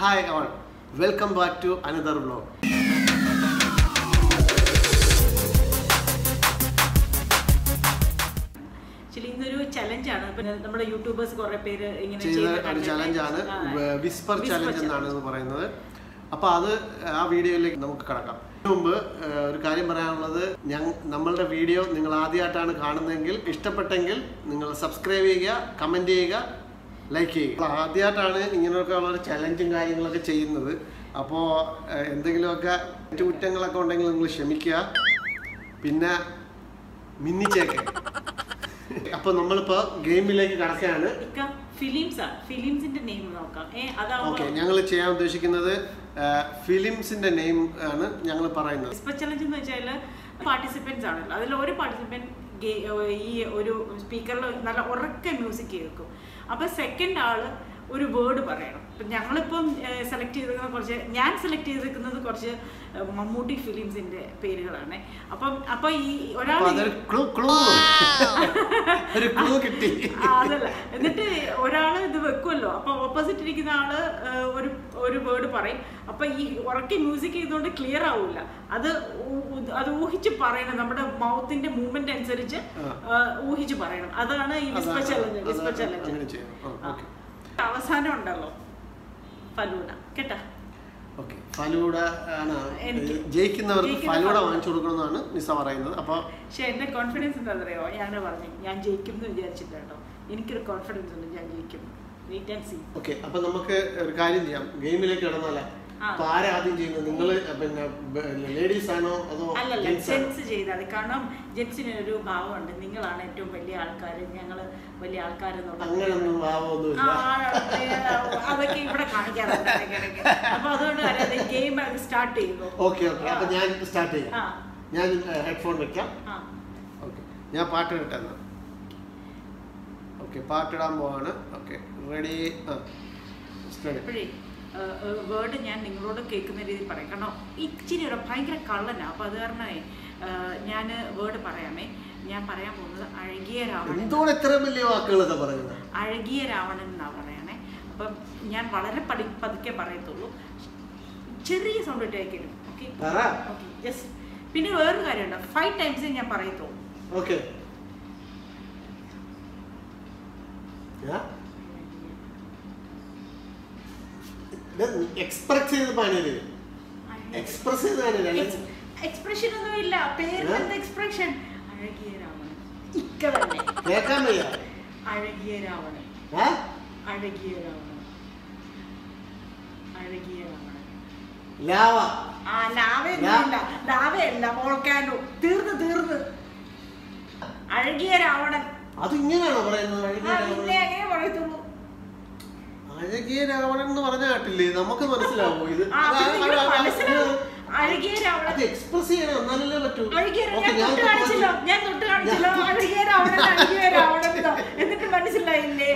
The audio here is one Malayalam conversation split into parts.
Hi all, welcome back to another vlog. Challenge നമ്മുടെ യൂട്യൂബേഴ്സ് കുറേ പേര് ഇങ്ങനെ ചെയ്യുന്ന ഒരു ചലഞ്ചാണ് വിസ്പർ ചലഞ്ച് എന്നാണ് പറയുന്നത്. അപ്പോൾ അത് ആ വീഡിയോയിലേക്ക് നമുക്ക് കടക്കാം. അതിനു മുമ്പ് ഒരു കാര്യം പറയാനുള്ളത്, നമ്മളുടെ വീഡിയോ നിങ്ങൾ ആദ്യമായിട്ടാണ് കാണുന്നതെങ്കിൽ ഇഷ്ടപ്പെട്ടെങ്കിൽ നിങ്ങൾ സബ്സ്ക്രൈബ് ചെയ്യുക, കമൻറ്റ് ചെയ്യുക, ലൈക്ക് ചെയ്യുക. ആദ്യമായിട്ടാണ് ഇങ്ങനെയൊക്കെ ഉള്ളൊരു ചലഞ്ചും കാര്യങ്ങളൊക്കെ ചെയ്യുന്നത്. അപ്പോൾ എന്തെങ്കിലുമൊക്കെ കുറ്റങ്ങളൊക്കെ ഉണ്ടെങ്കിൽ നിങ്ങൾ ക്ഷമിക്കുക. പിന്നെ മിന്നിച്ചേക്കെ. അപ്പോൾ നമ്മളിപ്പോൾ ഗെയിമിലേക്ക് കടക്കുകയാണ്. ഓക്കെ, ഞങ്ങൾ ചെയ്യാൻ ഉദ്ദേശിക്കുന്നത് ഫിലിംസിന്റെ നെയിം ആണ് ഞങ്ങൾ പറയുന്നത്. വിസ്പർ ചലഞ്ച് എന്ന് വെച്ചാൽ പാർട്ടിസിപ്പൻസ് ആണല്ലോ. അതിൽ ഒരു പാർട്ടിസിപ്പൻറ്റ് ഈ ഒരു സ്പീക്കറിൽ നല്ല ഉറക്കെ മ്യൂസിക് കേൾക്കും. അപ്പോൾ സെക്കൻഡ് ആള് ഒരു വേർഡ് പറയണം. ഇപ്പം ഞങ്ങളിപ്പം സെലക്ട് ചെയ്തിരിക്കുന്ന ഞാൻ സെലക്ട് ചെയ്തിരിക്കുന്നത് കുറച്ച് മമ്മൂട്ടി ഫിലിംസിന്റെ പേരുകളാണ്. അപ്പം ഈ ഒരാൾ അതല്ല, എന്നിട്ട് ഒരാൾ ഇത് വെക്കുമല്ലോ. അപ്പൊ ഓപ്പോസിറ്റ് ഇരിക്കുന്ന ആള് ഒരു വേർഡ് പറയും. അപ്പൊ ഈ ഉറക്കെ മ്യൂസിക് ചെയ്തുകൊണ്ട് ക്ലിയർ ആവില്ല. അത് ഊഹിച്ച് പറയണം. നമ്മുടെ മൗത്തിന്റെ മൂവ്മെന്റ് അനുസരിച്ച് ഊഹിച്ച് പറയണം. അതാണ് ഈ വിസ്പർ ചലഞ്ച്. അവസാനം ഉണ്ടല്ലോ ഫലൂഡ. കേട്ടാ? ഓക്കെ, ഫലൂഡ ആണ് ജയിക്കുന്നവർക്ക് ഫലൂഡ വാങ്ങിച്ചു കൊടുക്കണമെന്നാണ് നിസ പറയുന്നത്. അപ്പോൾ പക്ഷെ എന്റെ കോൺഫിഡൻസ് എന്താ അറിയോ? ഞാൻ പറഞ്ഞു ഞാൻ ജയിക്കും എന്ന് വിചാരിച്ചില്ല കേട്ടോ. എനിക്കൊരു കോൺഫിഡൻസ് ഉണ്ട്, ഞാൻ ജയിക്കും. Wait and see. ഓക്കെ, അപ്പൊ നമുക്ക് ഒരു കാര്യം ചെയ്യാം, ഗെയിമിലേക്ക് കിടന്നല്ല. ആരാ ആദ്യം ചെയ്യുന്നത്? നിങ്ങൾ പിന്നെ ലേഡീസ് ആണോ അതോ ജെന്റ്സ് ചെയ്താൽ? കാരണം ജെന്റ്സിന് ഒരു ഭാവമുണ്ട്, നിങ്ങളാണ് ഏറ്റവും വലിയ ആൾക്കാർ, ഞങ്ങള് വലിയ ആൾക്കാരെന്നുള്ള അങ്ങനെയൊന്നും ഭാവമൊന്നുമില്ല. അതൊക്കെ ഇവിടെ കാണിക്കാറുണ്ട്. അപ്പൊ അതുകൊണ്ട് ഗെയിം സ്റ്റാർട്ട് ചെയ്യുന്നു. ഓക്കെ ഓക്കെ, അപ്പൊ ഞാൻ സ്റ്റാർട്ട് ചെയ്യാം. ഞാൻ ഹെഡ്ഫോൺ വെക്കാം. ഓക്കെ, ഞാൻ പാട്ടിടട്ടെ എന്നാ. ഓക്കെ, പാട്ടിടാൻ പോവാണ്. Okay, ready? വേർഡ് ഞാൻ നിങ്ങളോട് കേൾക്കുന്ന രീതിയിൽ പറയാം. കാരണം ഇച്ചിരി ഭയങ്കര കള്ളനാണ്. അപ്പം അത് കാരണമേ ഞാൻ വേർഡ് പറയാമേ. ഞാൻ പറയാൻ പോകുന്നത് അഴകിയ രാവണൻ. അഴകിയ രാവണൻ എന്നാ പറയണേ. അപ്പം ഞാൻ വളരെ പതുക്കെ പറയത്തുള്ളൂ, ചെറിയ സൗണ്ട് ഇട്ടേക്കും. Okay okay, just. പിന്നെ വേറൊരു കാര്യമുണ്ട്, 5 ടൈംസേ ഞാൻ പറയത്തുള്ളൂ. ഓക്കെ, എക്സ്പ്രസ് ചെയ്ത് പാടിയത്. എക്സ്പ്രസ് ചെയ്ത് എക്സ്പ്രഷൻ ഒന്നുമില്ല. പേരിലെന്ത് എക്സ്പ്രഷൻ? അഴകിയ രാവണൻ. ഇക്ക തന്നെ കേൾക്കാൻ വയ്യ. അഴകിയ രാവണൻ, അഴകിയ രാവണൻ, അഴകിയ രാവണൻ. ലാവ. ലാവയല്ല, വോൾക്കാനോ. തീർന്ന് അഴകിയ രാവണൻ. അത് ഇങ്ങനെയാണോ പറയുന്നത്? അങ്ങനെ പറയത്തുള്ളൂ. അഴകിയ രാവണൻ എന്ന് പറഞ്ഞ കേട്ടില്ലേ? നമുക്ക് മനസ്സിലാവോ ഇത്? അഴകിയ രാവണൻ എക്സ്പ്രസ് ചെയ്യണം, എന്നാലല്ലേ പറ്റൂ. എന്നിട്ട് മനസ്സിലായില്ലേ?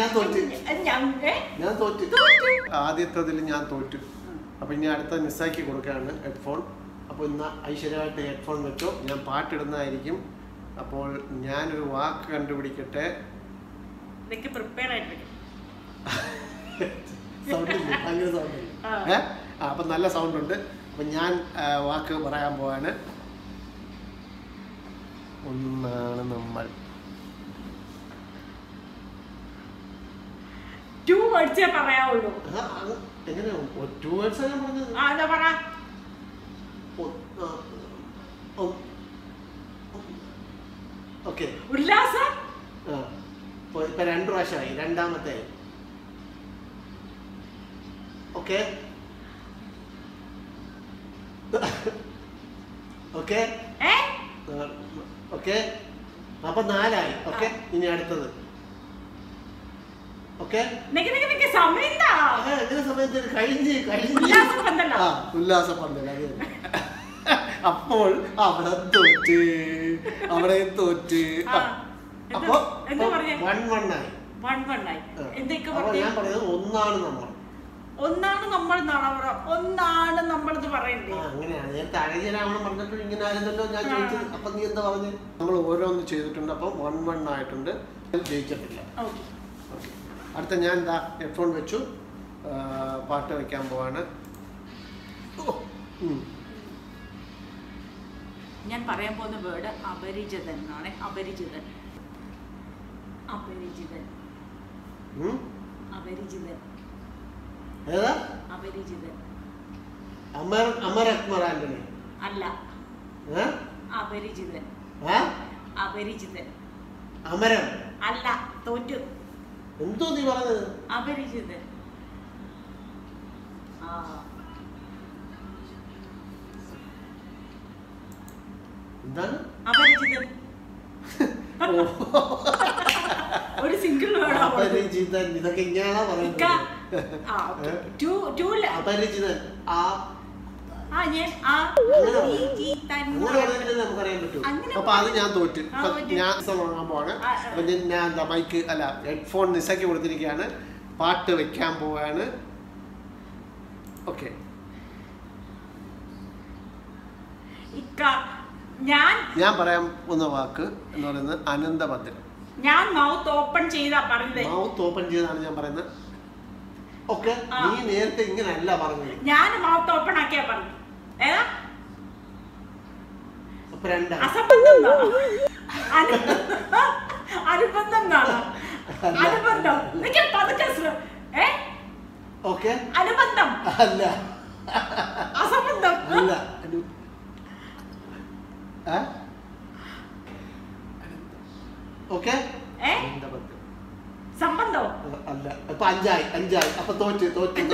ഞാൻ തോറ്റു. ആദ്യത്തതിൽ ഞാൻ തോറ്റു. അപ്പൊ ഇനി അടുത്ത മിസ്സാക്കി കൊടുക്കുകയാണ് ഹെഡ്ഫോൺ. അപ്പോൾ ഇന്ന് ഐശ്വര്യമായിട്ട് ഹെഡ്ഫോൺ വെച്ചോ, ഞാൻ പാട്ടിടുന്നതായിരിക്കും. അപ്പോൾ ഞാനൊരു വാക്ക് കണ്ടുപിടിക്കട്ടെ. പ്രിപ്പയർ ആയിട്ട് സൗണ്ടില്ല, ഭയങ്കര സൗണ്ടില്ല. അപ്പം നല്ല സൗണ്ട് ഉണ്ട്. അപ്പം ഞാൻ വാക്ക് പറയാൻ പോവാണ്. ഒന്നാണ് നമ്മൾ. 2 വേർഡ്സേ പറയാവുള്ളൂ. എങ്ങനെയാ 2 വേർഡ്സ് ഞാൻ പറഞ്ഞത്? ഓക്കെ, ഉല്ലാസം. ഇപ്പൊ 2 പ്രാവശ്യമായി, രണ്ടാമത്തെ. ഓക്കെ ഓക്കെ ഓക്കെ, അപ്പൊ 4 ആയി. ഓക്കെ, ഇനി അടുത്തത്. ഓക്കെ, സമയത്ത് കഴിഞ്ഞ് ഉല്ലാസപന്തൽ. അത് അപ്പോൾ അവിടെ തോറ്റ്. അപ്പൊ 1-1 ആയി. ഞാൻ പറഞ്ഞത് ഒന്നാണ് നമ്മൾ. ഒന്നാണ് നമ്മൾ ഒന്നാണ് നമ്മളത് പറയണ്ടേ? അങ്ങനെയാണ്. നേരത്തെ അഴകിയ രാവണൻ പറഞ്ഞപ്പോൾ ഇങ്ങനെ ആയിരുന്നല്ലോ ഞാൻ ചോദിച്ചത്. അപ്പൊ നീ എന്താ പറഞ്ഞു? നമ്മൾ ഓരോന്ന് ചെയ്തിട്ടുണ്ട്. അപ്പം 1-1 ആയിട്ടുണ്ട്. ജയിച്ചിട്ടില്ല. അടുത്ത ഞാൻ എന്താ ഹെഡ്ഫോൺ വെച്ചു. പാട്ട് വയ്ക്കാൻ പോവാണ്. ഞാൻ പറയാൻ പോകുന്ന വേർഡ് അപരിചിതൻ എന്നാണ്. അപരിചിതൻ. അപരിചിതൻ. അപരിചിതൻ. ഏതാ? അപരിചിതൻ. അമർ അക്ബർ ആന്റണി അല്ല. അപരിചിതൻ. അപരിചിതൻ. അമരം അല്ല. തോറ്റു. എന്തോ നീ പറഞ്ഞത്? അപരിചിതൻ. എന്താണ് അപരിചിതൻ? ഒരു സിംഗിൾ വേർഡ്. അപരിചിതൻ. ഇതൊക്കെ ഇങ്ങനെയാണോ പറയുന്നത്? അപരിചിതൻ. നമുക്കറിയാൻ പറ്റും. അപ്പൊ അത് ഞാൻ തോറ്റ്. ഞാൻ വാങ്ങാൻ പോവാണ്. അപ്പൊ ഞാൻ എന്താ മൈക്ക് അല്ല ഹെഡ്ഫോൺ നിസയ്ക്ക് കൊടുത്തിരിക്കുകയാണ്. പാട്ട് വെക്കാൻ പോവാണ്. ഓക്കെ. ഞാൻ പറയാൻ പോകുന്ന വാക്ക് എന്ന് പറയുന്നത് അനന്തഭദ്രം. ഞാൻ മൗത്ത് ഓപ്പൺ ചെയ്താ പറയുന്നത്. മൗത്ത് ഓപ്പൺ ചെയ്താണ് ഞാൻ പറയുന്നത്. ഓക്കെ. നീ നേരത്തെ ഇങ്ങനെയല്ല പറഞ്ഞത്. ഞാൻ മൗത്ത് ഓപ്പൺ ആക്കിയാ പറഞ്ഞു. ഏതാ? അസംബന്ധം. അനുബന്ധം. അനുബന്ധം. അനുബന്ധം അല്ല. അസംബന്ധം അല്ല. ഓക്കെ. സംബന്ധം അല്ല. അപ്പൊ അഞ്ചായി. അപ്പൊ തോറ്റ്.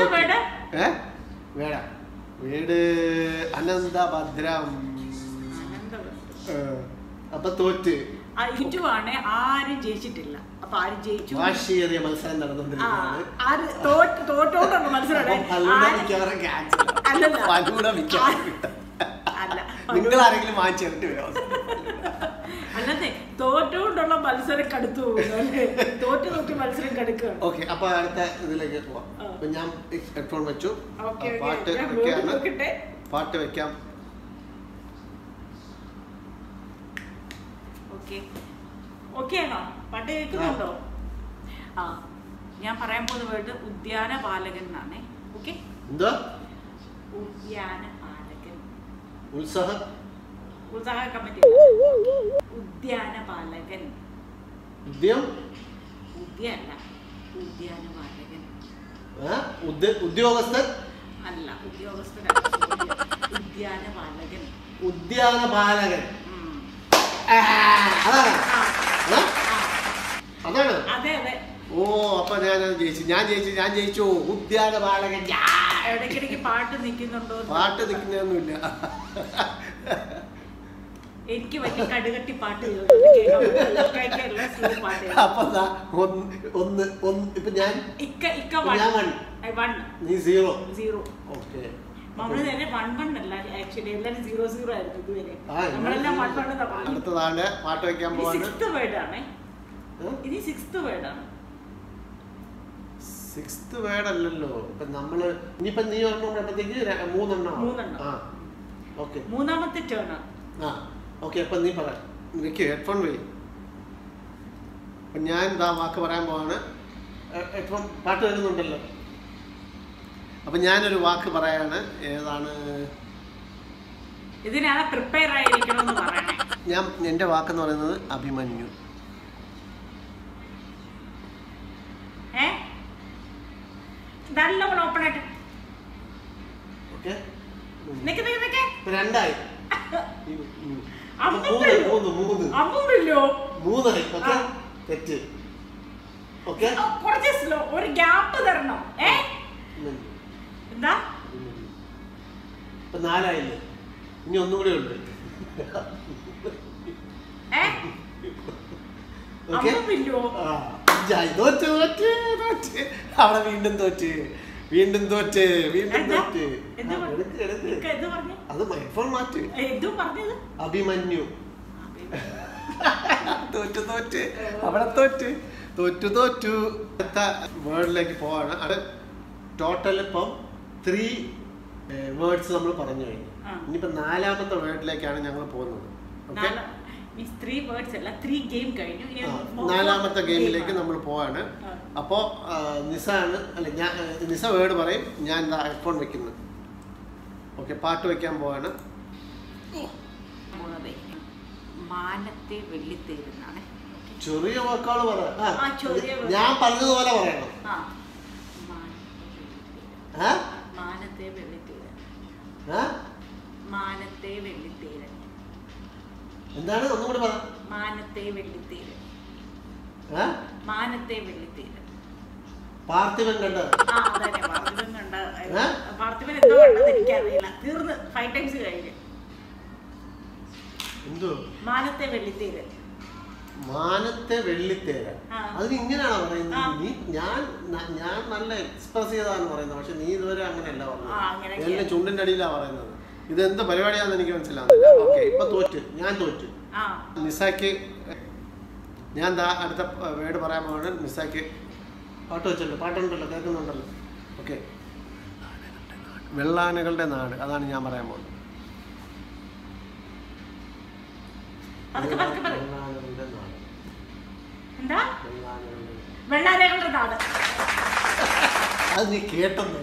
വേട. വീട് അനന്തഭദ്രം. അപ്പൊ തോറ്റ്. ആണ്. ആരും ജയിച്ചിട്ടില്ല. അപ്പൊ ആരും ജയിച്ചു. വാശിയേറിയ മത്സരം നടന്നുകൊണ്ടിരിക്കുകയാണ്. തോറ്റോണ്ടുള്ള മത്സരം. നിങ്ങൾ ആരെങ്കിലും വാങ്ങിച്ചിട്ട് വരാം. അല്ലാതെ തോറ്റുകൊണ്ടുള്ള മത്സരം കടുത്തു പോകുന്നു. തോറ്റ് മത്സരം കടുക്കുകയാണ്. ഓക്കെ. അപ്പൊ അടുത്ത ഇതിലേക്ക് പോവാം. അപ്പൊ ഞാൻ ഹെഡ്ഫോൺ വെച്ചു. പാട്ട് വെക്കാം. ഓക്കെ ആണോ? പാട്ട് കേൾക്കുന്നുണ്ടോ? ഞാൻ പറയാൻ പോകുന്ന വേർഡ് ഉദ്യാനപാലകൻ എന്നാണ്. ഓക്കെ. എന്താ? ഉദ്യാനപാലകൻ. ഉത്സാഹ കമ്മിറ്റി. ഉദ്യാനപാലകൻ. ഉദ്യാനപാലകൻ. ഉദ്യോഗസ്ഥൻ അല്ല. ഉദ്യോഗസ്ഥൻ. ഉദ്യാനപാലകൻ. ഉദ്യാനപാലകൻ. അതാണ്. അതെ അതെ. ഓ അപ്പൊ ഞാൻ ജയിച്ചു. ഉദ്യാനപാലകൻ. ഇടയ്ക്കിടയ്ക്ക് പാട്ട് നിൽക്കുന്നുണ്ടോ? പാട്ട് നിൽക്കുന്നൊന്നുമില്ല. എനിക്ക് വലിയ കടുകട്ടി പാട്ട്. അപ്പൊ ഒന്ന് ഇപ്പൊ ഞാൻ നീ 0. ഓക്കെ. നമ്മള് നേരെ 1-1 അല്ല. ആക്ച്വലി എല്ലാരും 0-0 ആയിരുന്നു ഇതുവരെ. നമ്മളെല്ലാം 1-1. അടുത്തതാണ് പാട്ട് വെക്കാൻ പോവാണ്. 6th വേർഡ് ആണ്. ഇനി 6th വേർഡ് ആണ്. 6th വേർഡ് അല്ലല്ലോ. ഇപ്പൊ നമ്മള് ഇനിയിപ്പൊ നീ ഒരെണ്ണത്തേക്ക് 3 ഓക്കെ. മൂന്നാമത്തെ ടേൺ. ഓക്കെ. അപ്പൊ നീ പറ. എനിക്ക് ഹെഡ്ഫോൺ പോയി. അപ്പൊ ഞാൻ എന്താ വാക്ക് പറയാൻ പോവാണ്. ഹെഡ്ഫോൺ പാട്ട് വരുന്നുണ്ടല്ലോ. അപ്പൊ ഞാനൊരു വാക്ക് പറയാണ്. ഏതാണ്? ഇതിനാണ് പ്രിപ്പയർ ആയിരിക്കണമെന്ന് പറയണേ. ഞാൻ എന്റെ വാക്കെന്ന് പറയുന്നത് അഭിമന്യു. നല്ലോണം ഓപ്പൺ ആയിട്ട്. ഓക്കെ. രണ്ടായി. തെറ്റ്. ഓക്കെ. കുറച്ച് സ്ലോ. ഒരു ഗ്യാപ്പ് തരണം. എന്താ? ഇപ്പൊ 4ആയില്ലേ? ഇനി ഒന്നും കൂടെ ഉണ്ട്. അവിടെ വീണ്ടും തോറ്റ്. അത് ഹെഡ്ഫോൺ മാറ്റ്. അഭിമന്യു. തോറ്റ്. അവിടെ തോറ്റു. അടുത്ത വേർഡിലേക്ക് പോവാണ്. അത് ടോട്ടൽ ഇപ്പം 3 വേർഡ്സ് നമ്മൾ പറഞ്ഞു കഴിഞ്ഞു. ഇനിയിപ്പോ 4ാമത്തെ വേർഡിലേക്കാണ് ഞങ്ങൾ പോകുന്നത്. ഓക്കെ. മീൻസ് 3 വേർഡ്സ് അല്ല 3 ഗെയിം കഴിഞ്ഞു. ഇനി നാലാമത്തെ ഗെയിമിലേക്ക് നമ്മൾ പോവാണ്. അപ്പോൾ നിസാണ് അല്ല ഞാൻ നിസ വേർഡ് പറയും, ഞാൻ എന്താ ഹെഡ്ഫോൺ വെക്കുന്നു. ഓക്കെ, പാട്ട് വെക്കാൻ പോവാണ്. മാനത്തെ വെള്ളിത്തേരുന്നാണ്. ചെറിയ വാക്കുകൾ പറയാം, ഞാൻ പറഞ്ഞതുപോലെ പറയണം. മാനത്തെ വെള്ളിത്തേരൻ. മാനത്തെ വെള്ളിത്തേരൻ എന്താണ്? ഒന്നും കൂടി പറ. മാനത്തെ വെള്ളിത്തേരൻ. മാനത്തെ വെള്ളിത്തേരൻ. പാർത്ഥിവൻ കണ്ട. പാർത്ഥിവൻ കണ്ട. പാർത്ഥിവൻ എന്തോ കണ്ടത് എനിക്കറിയില്ല. തീർന്ന് 5 ടൈംസ് കഴിഞ്ഞു. എന്തോ മാനത്തെ വെള്ളിത്തേരൻ. മാനത്തെ വെള്ളിത്തേരൻ. അതിന് ഇങ്ങനെയാണോ പറയുന്നത്? നീ ഞാൻ നല്ല എക്സ്പ്രസ് ചെയ്താണ് പറയുന്നത്, പക്ഷെ നീ ഇതുവരെ അങ്ങനെയല്ല പറഞ്ഞത്. എന്റെ ചുണ്ടിന്റെ അടിയിലാണ് പറയുന്നത്. ഇതെന്ത് പരിപാടിയാണെന്ന് എനിക്ക് മനസ്സിലാവുന്നില്ല. ഓക്കെ, ഇപ്പൊ ഞാൻ തോറ്റു. നിസാക്ക് ഞാൻ അടുത്ത വേർഡ് പറയാൻ പോവാണ്. നിസാക്ക് പാട്ട് വെച്ചല്ലോ, പാട്ടുണ്ടല്ലോ, കേൾക്കുന്നുണ്ടല്ലോ. ഓക്കെ, വെള്ളാനകളുടെ നാട്, അതാണ് ഞാൻ പറയാൻ പോകുന്നത്. അത് നീ കേട്ടൊന്നും.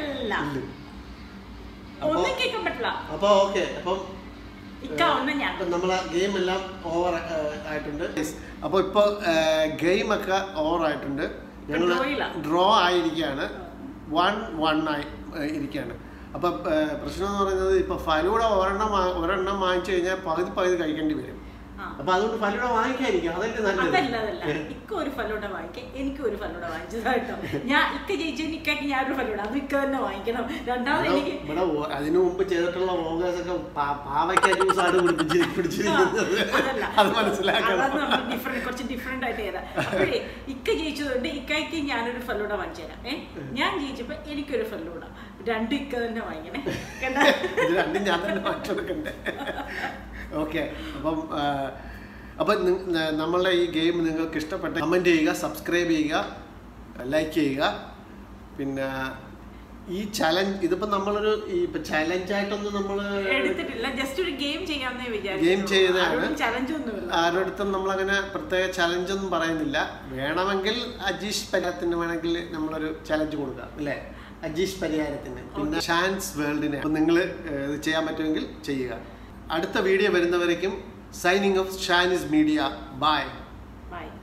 അപ്പൊ ഓക്കെ, അപ്പം നമ്മളെ ഗെയിം എല്ലാം ഓവർ ആയിട്ടുണ്ട്. അപ്പൊ ഇപ്പൊ ഗെയിം ഒക്കെ ഓവർ ആയിട്ടുണ്ട്. ഞങ്ങൾ ഡ്രോ ആയിരിക്കുകയാണ്, 1-1 ആയി ഇരിക്കുകയാണ്. അപ്പൊ പ്രശ്നം എന്ന് പറയുന്നത്, ഇപ്പൊ ഫലൂഡ ഒരെണ്ണം വാങ്ങിച്ചു കഴിഞ്ഞാൽ പകുതി കഴിക്കേണ്ടി വരും. അപ്പൊ അതുകൊണ്ട് ഫലൂഡ വാങ്ങിക്കാതിരിക്കും, അതല്ലേ നല്ലത്. ഇക്ക ഒരു ഫലൂഡ വാങ്ങിക്കാം, എനിക്ക് ഒരു ഫലൂഡ വാങ്ങിച്ചതായിട്ടോ. ഞാൻ ഇക്ക ജയിച്ചു, ഇക്കയ്ക്ക് ഞാനൊരു ഫലൂഡ, അത് ഇക്ക തന്നെ വാങ്ങിക്കണം. രണ്ടാമത് എനിക്ക് ഇവിടെ അതിനു മുമ്പ് ചെയ്തിട്ടുള്ള വ്ളോഗേഴ്സൊക്കെ പാവയ്ക്ക ജ്യൂസാണ് പിടിച്ചിരിക്കുന്നത്. അത് മനസ്സിലാക്കണം, കുറച്ച് ഡിഫറെന്റ് ആയിട്ട് ചെയ്താൽ. അപ്പോഴേ ഇക്ക ജയിച്ചതുകൊണ്ട് ഇക്കയ്ക്ക് ഞാനൊരു ഫലൂഡ വാങ്ങിച്ചു തരാം. ഞാൻ ജയിച്ചപ്പോ എനിക്കൊരു ഫലൂഡ. രണ്ടും ഇക്ക തന്നെ വാങ്ങിക്കണേ, രണ്ടും ഞാൻ തന്നെ വാങ്ങിച്ചെടുക്കണ്ടേ. ഓക്കെ, അപ്പം നമ്മളുടെ ഈ ഗെയിം നിങ്ങൾക്ക് ഇഷ്ടപ്പെട്ട കമൻറ്റ് ചെയ്യുക, സബ്സ്ക്രൈബ് ചെയ്യുക, ലൈക്ക് ചെയ്യുക. പിന്നെ ഈ ചലഞ്ച് ഇതിപ്പോൾ നമ്മളൊരു ഇപ്പം ചലഞ്ചായിട്ടൊന്നും നമ്മൾ എടുത്തിട്ടില്ല, ജസ്റ്റ് ഒരു ഗെയിം ചെയ്യാമെന്നേ വിചാരിച്ചു. ഗെയിം ചെയ്തതാണ്, ചലഞ്ചൊന്നുമില്ല. ആരോടത്തും നമ്മളങ്ങനെ പ്രത്യേക ചലഞ്ചൊന്നും പറയുന്നില്ല. വേണമെങ്കിൽ അജീഷ് പരിഹാരത്തിന് വേണമെങ്കിൽ നമ്മളൊരു ചലഞ്ച് കൊടുക്കാം, അല്ലേ? അജീഷ് പരിഹാരത്തിന്, പിന്നെ ഷാൻസ് വേൾഡിനെ നിങ്ങൾ ഇത് ചെയ്യാൻ പറ്റുമെങ്കിൽ ചെയ്യുക. അടുത്ത വീഡിയോ വരുന്നവരേക്കും signing off Shanis media. By.